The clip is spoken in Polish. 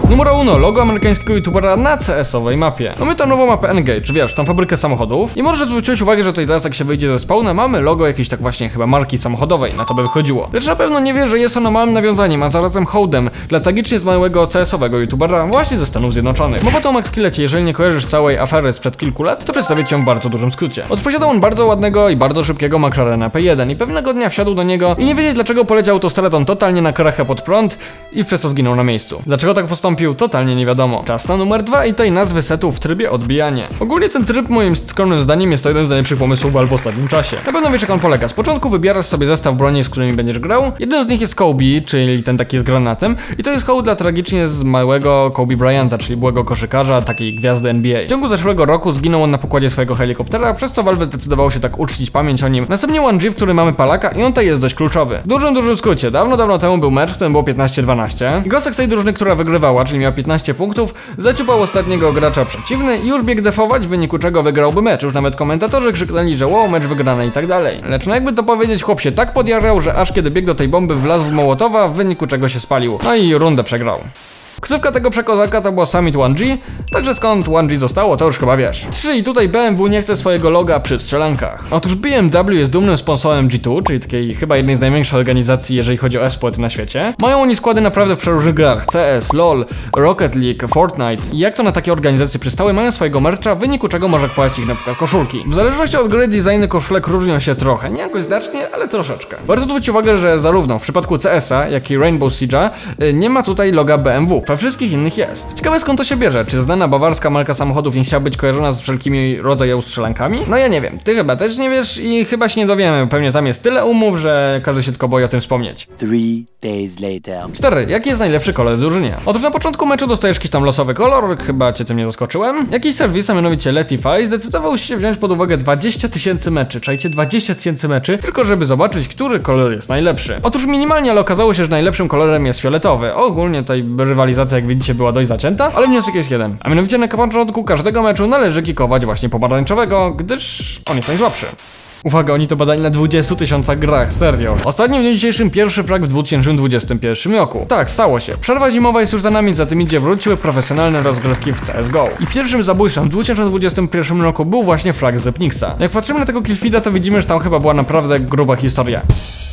Numer 1. Logo amerykańskiego youtubera na CS-owej mapie. Mamy tam nową mapę Engage, wiesz, tam fabrykę samochodów. I może zwróciłeś uwagę, że tutaj teraz jak się wyjdzie ze spawna, mamy logo jakiejś tak właśnie chyba marki samochodowej, na to by wychodziło. Lecz na pewno nie wie, że jest ono małym nawiązaniem, a zarazem hołdem dla tragicznie zmarłego CS-owego youtubera właśnie ze Stanów Zjednoczonych. Mowa to o Max Killecie, jeżeli nie kojarzysz całej afery sprzed kilku lat, to przedstawię cię w bardzo dużym skrócie. Posiadał on bardzo ładnego i bardzo szybkiego McLarena P1 i pewnego dnia wsiadł do niego i nie wiedzieć dlaczego poleciał autostradą totalnie na krachę pod prąd i przez to zginął na miejscu. Dlaczego tak postąpił? Totalnie nie wiadomo. Czas na numer 2 i tej nazwy setu w trybie odbijanie. Ogólnie ten tryb moim skromnym zdaniem jest to jeden z najlepszych pomysłów Valve w ostatnim czasie. Na pewno wiesz jak on polega. Z początku wybierasz sobie zestaw broni, z którymi będziesz grał. Jednym z nich jest Kobe, czyli ten taki z granatem i to jest hołd dla tragicznie zmarłego Kobe Bryanta, czyli byłego koszykarza, takiej gwiazdy NBA. W ciągu zeszłego roku zginął on na pokładzie swojego helikoptera, przez co Valve zdecydowało się tak uczcić pamięć o nim. Następnie 1G, w którym mamy Palaka i on tutaj jest dość kluczowy. W dużym skrócie, dawno temu był mecz, w którym było 15-12. Gosek z tej drużyny, która wygrywała, czyli miał 15 punktów, zaciupał ostatniego gracza przeciwny i już biegł defować, w wyniku czego wygrałby mecz. Już nawet komentatorzy krzyknęli, że wow, mecz wygrany i tak dalej. Lecz no jakby to powiedzieć, chłop się tak podjarał, że aż kiedy biegł do tej bomby wlazł w Mołotowa, w wyniku czego się spalił. No i rundę przegrał. Ksywka tego przekozaka to była Summit 1G, także skąd 1G zostało, to już chyba wiesz. 3. I tutaj BMW nie chce swojego loga przy strzelankach. Otóż BMW jest dumnym sponsorem G2, czyli takiej chyba jednej z największych organizacji, jeżeli chodzi o e-sport na świecie. Mają oni składy naprawdę w przeróżnych grach, CS, LoL, Rocket League, Fortnite. I jak to na takie organizacje przystały, mają swojego mercha, w wyniku czego może kupować ich na przykład koszulki. W zależności od gry designy koszulek różnią się trochę, nie jakoś znacznie, ale troszeczkę. Warto zwrócić uwagę, że zarówno w przypadku CS-a, jak i Rainbow Siege'a nie ma tutaj loga BMW. We wszystkich innych jest. Ciekawe skąd to się bierze, czy znana bawarska marka samochodów nie chciała być kojarzona z wszelkimi rodzajami strzelankami? No ja nie wiem, ty chyba też nie wiesz i chyba się nie dowiemy, pewnie tam jest tyle umów, że każdy się tylko boi o tym wspomnieć. 3 days later. 4. Jaki jest najlepszy kolor w drużynie? Otóż na początku meczu dostajesz jakiś tam losowy kolor, chyba cię tym nie zaskoczyłem. Jakiś serwis, a mianowicie Letify, zdecydował się wziąć pod uwagę 20 000 meczy, czajcie 20 000 meczy, tylko żeby zobaczyć, który kolor jest najlepszy. Otóż minimalnie, ale okazało się, że najlepszym kolorem jest fioletowy. Ogólnie tutaj rywalizacja, jak widzicie, była dość zacięta, ale wniosek jest jeden. A mianowicie na początku każdego meczu należy kikować właśnie pomarańczowego, gdyż on jest najsłabszy. Uwaga, oni to badali na 20 000 grach, serio. Ostatnio w dniu dzisiejszym pierwszy frag w 2021 roku. Tak, stało się. Przerwa zimowa jest już za nami, za tym idzie wróciły profesjonalne rozgrywki w CSGO. I pierwszym zabójstwem w 2021 roku był właśnie frag z Zepnixa. Jak patrzymy na tego killfeeda, to widzimy, że tam chyba była naprawdę gruba historia.